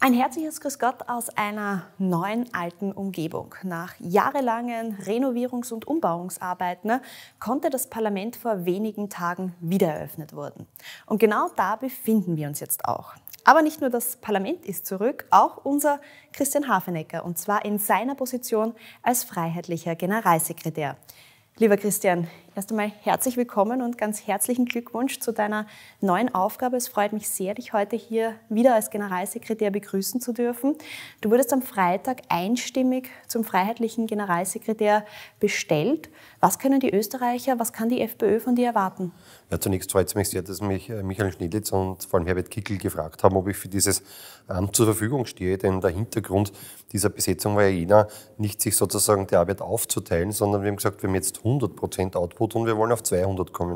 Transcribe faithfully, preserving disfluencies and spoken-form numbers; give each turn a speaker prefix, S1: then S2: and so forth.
S1: Ein herzliches Grüß Gott aus einer neuen alten Umgebung. Nach jahrelangen Renovierungs- und Umbauungsarbeiten konnte das Parlament vor wenigen Tagen wieder eröffnet werden. Und genau da befinden wir uns jetzt auch. Aber nicht nur das Parlament ist zurück, auch unser Christian Hafenecker, und zwar in seiner Position als freiheitlicher Generalsekretär. Lieber Christian, erst einmal herzlich willkommen und ganz herzlichen Glückwunsch zu deiner neuen Aufgabe. Es freut mich sehr, dich heute hier wieder als Generalsekretär begrüßen zu dürfen. Du wurdest am Freitag einstimmig zum freiheitlichen Generalsekretär bestellt. Was können die Österreicher, was kann die FPÖ von dir erwarten?
S2: Ja, zunächst freut es mich sehr, dass mich Michael Schnidlitz und vor allem Herbert Kickl gefragt haben, ob ich für dieses Amt zur Verfügung stehe. Denn der Hintergrund dieser Besetzung war ja jener, nicht sich sozusagen die Arbeit aufzuteilen, sondern wir haben gesagt, wir haben jetzt hundert Prozent Output und wir wollen auf zweihundert kommen.